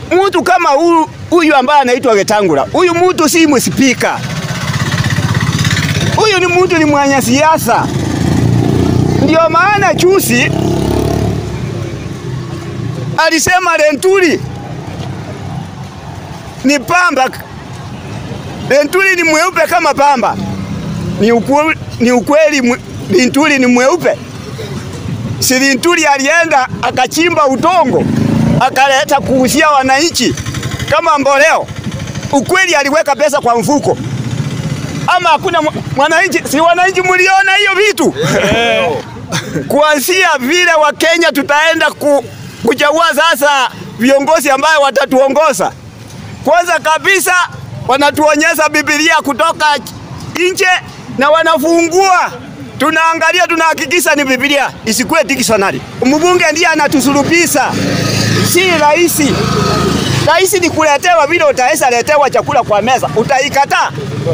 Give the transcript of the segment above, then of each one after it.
mtu kama huyu ambaye anaitwa Getangula, huyu mtu si mspika. Huyu ni mtu ni mwana siasa. Ndio maana Chusi alisema Lentuli ni pamba. Lentuli ni mweupe kama pamba. Ni ukweli Lentuli ni mweupe? Si Lentuli alienda akachimba utongo akaleta kuhusia wananchi kama mboleo? Ukweli aliweka pesa kwa mfuko? Ama hakuna mwananchi? Si wananchi mliona hiyo vitu? Kuanzia vile wa Kenya tutaenda kuchagua sasa viongozi ambao watatuongoza. Kwanza kabisa wanatuonyesha Biblia kutoka nje na wanafungua. Tunaangalia, tunahakikisha ni Biblia, isikuwe dictionary. Mbunge ndiye anatusulubisha, si rais. Rais ni kuletewa vile utaweza letewa chakula kwa meza, utaikataa?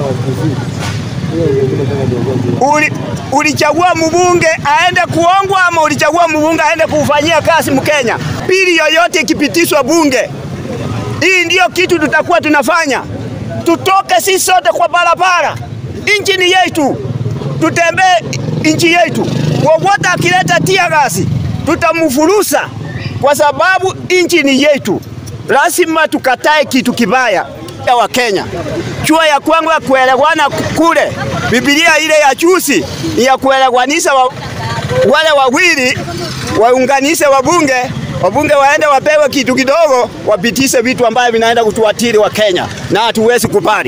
Ulichagua mbunge aende kuongwa ama ulichagua mbunge aende kufanyia kazi Mkenya? Pili yoyote ikipitishwa bunge, hii ndio kitu tutakuwa tunafanya. Tutoke sisi sote kwa barabara. Nchi ni yetu. Tutembee nchi yetu. Wowote akileta tia gasi tutamfurusa, kwa sababu nchi ni yetu. Lazima tukatae kitu kibaya ya Wakenya. Chua ya kwangu ya kuelewana kule, Biblia ile ya Chusi ni ya kuelewanisha wale wawili, waunganishe wabunge waende wapewe kitu kidogo, wapitishe vitu ambavyo vinaenda kutuathiri wa Kenya, na hatuwezi kubali.